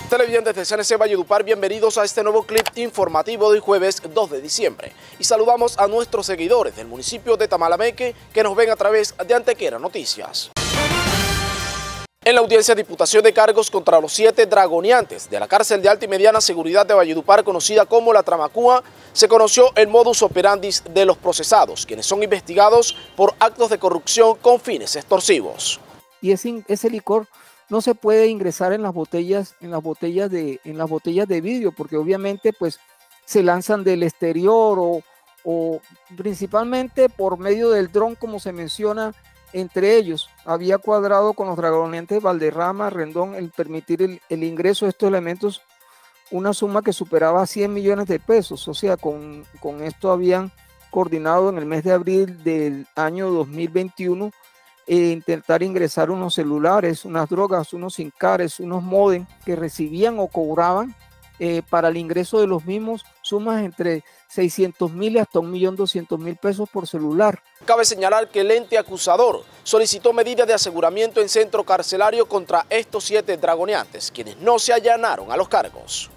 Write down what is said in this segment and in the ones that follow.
Televidentes de CNC Valledupar, bienvenidos a este nuevo clip informativo de hoy jueves 2 de diciembre. Y saludamos a nuestros seguidores del municipio de Tamalameque que nos ven a través de Antequera Noticias. En la audiencia de imputación de cargos contra los 7 dragoneantes de la cárcel de alta y mediana seguridad de Valledupar, conocida como La Tramacúa, se conoció el modus operandi de los procesados, quienes son investigados por actos de corrupción con fines extorsivos. Y ese licor no se puede ingresar en las botellas de vidrio, porque obviamente pues se lanzan del exterior o principalmente por medio del dron, como se menciona. Entre ellos había cuadrado con los dragoneantes Valderrama, Rendón, el permitir el ingreso de estos elementos una suma que superaba 100 millones de pesos. O sea, con esto habían coordinado en el mes de abril del año 2021 intentar ingresar unos celulares, unas drogas, unos SIM-cards, unos modem que recibían o cobraban para el ingreso de los mismos, sumas entre 600.000 y hasta 1.200.000 pesos por celular. Cabe señalar que el ente acusador solicitó medidas de aseguramiento en centro carcelario contra estos 7 dragoneantes, quienes no se allanaron a los cargos.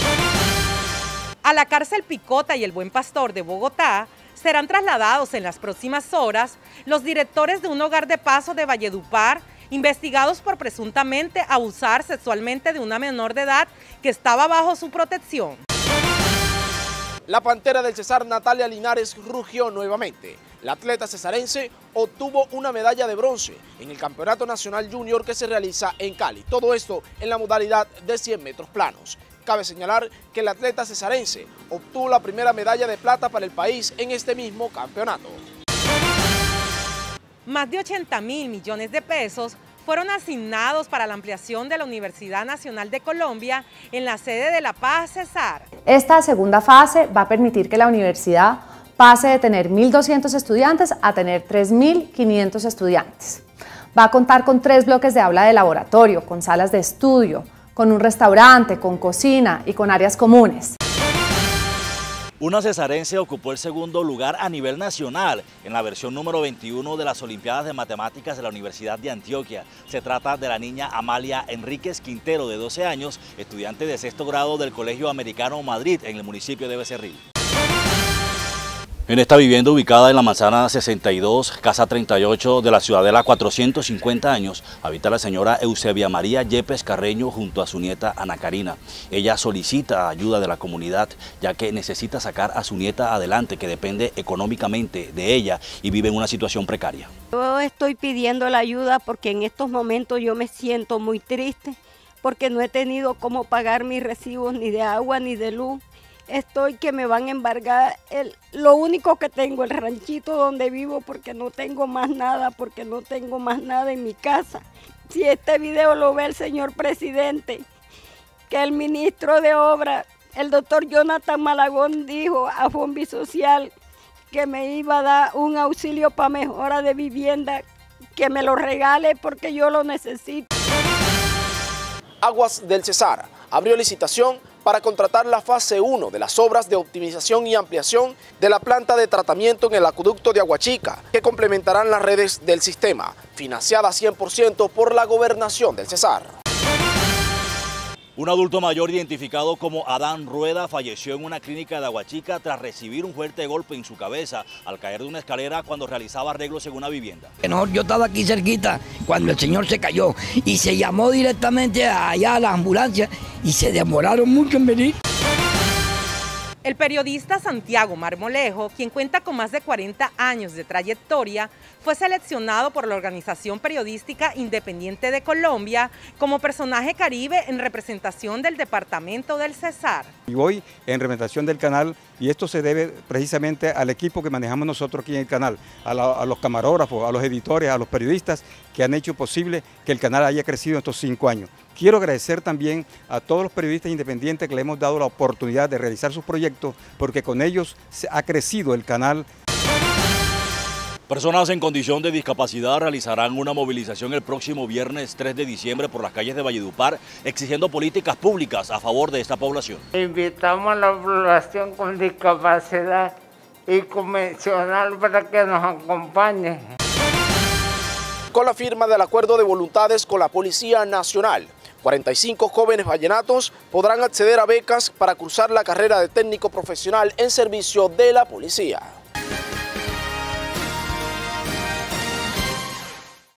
A la cárcel Picota y el Buen Pastor de Bogotá serán trasladados en las próximas horas los directores de un hogar de paso de Valledupar, investigados por presuntamente abusar sexualmente de una menor de edad que estaba bajo su protección. La pantera del Cesar, Natalia Linares, rugió nuevamente. La atleta cesarense obtuvo una medalla de bronce en el Campeonato Nacional Junior que se realiza en Cali. Todo esto en la modalidad de 100 metros planos. Cabe señalar que el atleta cesarense obtuvo la primera medalla de plata para el país en este mismo campeonato. Más de 80.000 millones de pesos fueron asignados para la ampliación de la Universidad Nacional de Colombia en la sede de La Paz, Cesar. Esta segunda fase va a permitir que la universidad pase de tener 1.200 estudiantes a tener 3.500 estudiantes. Va a contar con 3 bloques de aula de laboratorio, con salas de estudio, con un restaurante, con cocina y con áreas comunes. Una cesarense ocupó el segundo lugar a nivel nacional en la versión número 21 de las Olimpiadas de Matemáticas de la Universidad de Antioquia. Se trata de la niña Amalia Enríquez Quintero, de 12 años, estudiante de 6º grado del Colegio Americano Madrid, en el municipio de Becerril. En esta vivienda ubicada en la manzana 62, casa 38 de la Ciudadela 450 años, habita la señora Eusebia María Yepes Carreño junto a su nieta Ana Karina. Ella solicita ayuda de la comunidad ya que necesita sacar a su nieta adelante, que depende económicamente de ella y vive en una situación precaria. Yo estoy pidiendo la ayuda porque en estos momentos yo me siento muy triste porque no he tenido cómo pagar mis recibos ni de agua ni de luz. Estoy que me van a embargar lo único que tengo, el ranchito donde vivo, porque no tengo más nada, en mi casa. Si este video lo ve el señor presidente, que el ministro de Obras, el doctor Jonathan Malagón, dijo a Fombi Social que me iba a dar un auxilio para mejora de vivienda, que me lo regale porque yo lo necesito. Aguas del Cesar abrió licitación para contratar la fase 1 de las obras de optimización y ampliación de la planta de tratamiento en el acueducto de Aguachica, que complementarán las redes del sistema, financiada 100% por la Gobernación del Cesar. Un adulto mayor identificado como Adán Rueda falleció en una clínica de Aguachica tras recibir un fuerte golpe en su cabeza al caer de una escalera cuando realizaba arreglos en una vivienda. No, yo estaba aquí cerquita cuando el señor se cayó y se llamó directamente allá a la ambulancia y se demoraron mucho en venir. El periodista Santiago Marmolejo, quien cuenta con más de 40 años de trayectoria, fue seleccionado por la Organización Periodística Independiente de Colombia como personaje caribe en representación del departamento del Cesar. Y hoy en representación del canal, y esto se debe precisamente al equipo que manejamos nosotros aquí en el canal, a los camarógrafos, a los editores, a los periodistas que han hecho posible que el canal haya crecido en estos 5 años. Quiero agradecer también a todos los periodistas independientes que le hemos dado la oportunidad de realizar sus proyectos, porque con ellos ha crecido el canal. Personas en condición de discapacidad realizarán una movilización el próximo viernes 3 de diciembre por las calles de Valledupar, exigiendo políticas públicas a favor de esta población. Invitamos a la población con discapacidad y convencional para que nos acompañe. Con la firma del acuerdo de voluntades con la Policía Nacional, 45 jóvenes vallenatos podrán acceder a becas para cursar la carrera de técnico profesional en servicio de la policía.